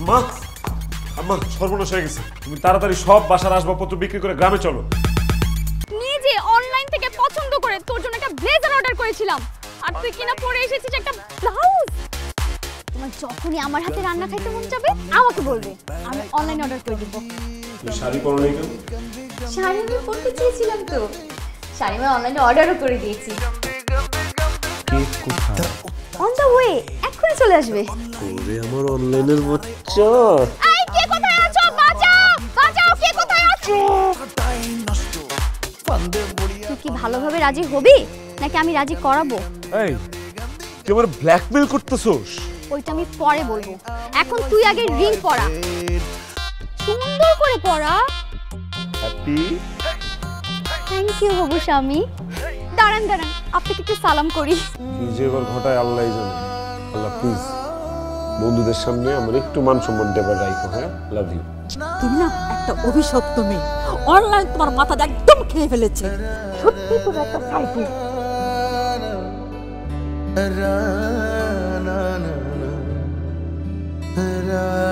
মা আম্মা সর্বনাশ হয়ে গেছে, তুমি তাড়াতাড়ি সব বাসার আসবাবপত্র বিক্রি করে গ্রামে চলো। নিজে অনলাইন থেকে পছন্দ করে তোর জন্য একটা ব্লেজার অর্ডার করেছিলাম, আর তুই কিনা পরে এসেছিস একটা ব্লাউজ। তোমার যখনই আমার হাতে রান্না খাইতে মন যাবে আমাকে বলবে, আমি অনলাইন অর্ডার করে দেব। তুই শাড়ি পরো নাই কেন? শাড়ি আমি পরতে চেয়েছিলাম তো, শাড়ি আমি অনলাইনে অর্ডারও করে দিয়েছি। অন দ্য ওয়ে, এক্ষুনি চলে আসবে। ওরে আমার অনলাইনের বাচ্চা, এই কে কোথায় আছো? বাঁচাও বাঁচাও, কে কোথায় আছো? তুই কি ভালোভাবে রাজি হবি নাকি আমি রাজি করাবো? এই তুই আমার ব্ল্যাকমেল করতেছস? ওইটা আমি পরে বলবো, এখন তুই আগে রিং পরা, সুন্দর করে পরা। হ্যাপি থ্যাংক ইউ হবু স্বামী। দাঁড়ান দাঁড়ান, আপনাকে একটু সালাম করি। কি যে এবার ঘটায় আল্লাহই জানে। আল্লাহ প্লিজ বন্ধুদের সামনে আমার একটু মান সম্মান দেবার রাখো। হ্যাঁ, লাভ ইউ। তুমি না একটা অভিশপ্ত মেয়ে, অনলাইন তোমার মাথাটা একদম খেয়ে ফেলেছে। সত্যি তুমি একটা psycho. ra na na na ra